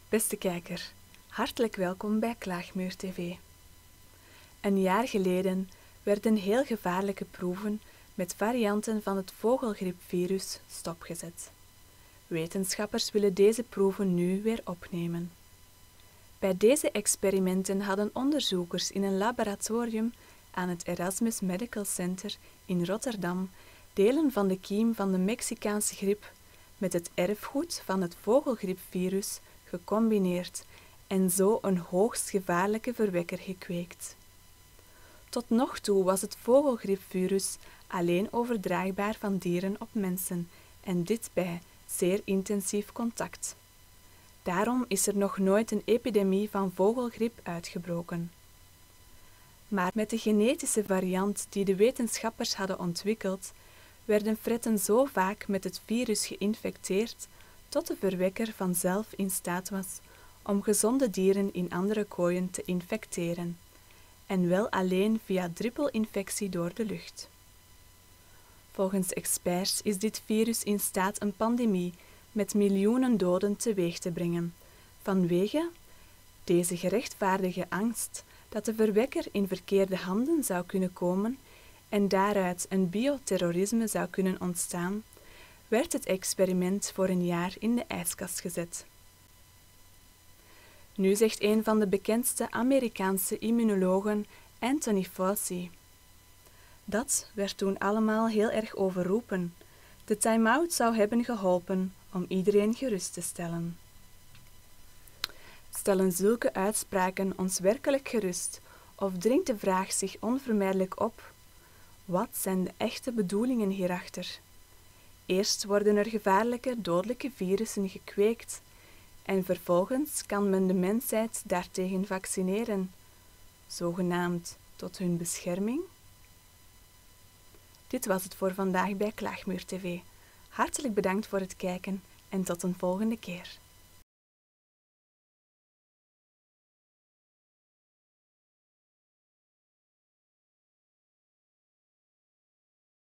Beste kijker, hartelijk welkom bij Klaagmuur TV. Een jaar geleden werden heel gevaarlijke proeven met varianten van het vogelgriepvirus stopgezet. Wetenschappers willen deze proeven nu weer opnemen. Bij deze experimenten hadden onderzoekers in een laboratorium aan het Erasmus Medical Center in Rotterdam delen van de kiem van de Mexicaanse griep met het erfgoed van het vogelgriepvirus gecombineerd en zo een hoogst gevaarlijke verwekker gekweekt. Tot nog toe was het vogelgriepvirus alleen overdraagbaar van dieren op mensen en dit bij zeer intensief contact. Daarom is er nog nooit een epidemie van vogelgriep uitgebroken. Maar met de genetische variant die de wetenschappers hadden ontwikkeld, werden fretten zo vaak met het virus geïnfecteerd tot de verwekker vanzelf in staat was om gezonde dieren in andere kooien te infecteren, en wel alleen via druppelinfectie door de lucht. Volgens experts is dit virus in staat een pandemie met miljoenen doden teweeg te brengen, vanwege deze gerechtvaardigde angst dat de verwekker in verkeerde handen zou kunnen komen en daaruit een bioterrorisme zou kunnen ontstaan, werd het experiment voor een jaar in de ijskast gezet. Nu zegt een van de bekendste Amerikaanse immunologen, Anthony Fauci: dat werd toen allemaal heel erg overroepen. De time-out zou hebben geholpen om iedereen gerust te stellen. Stellen zulke uitspraken ons werkelijk gerust, of dringt de vraag zich onvermijdelijk op: wat zijn de echte bedoelingen hierachter? Eerst worden er gevaarlijke, dodelijke virussen gekweekt en vervolgens kan men de mensheid daartegen vaccineren, zogenaamd tot hun bescherming? Dit was het voor vandaag bij Klaagmuur TV. Hartelijk bedankt voor het kijken en tot een volgende keer.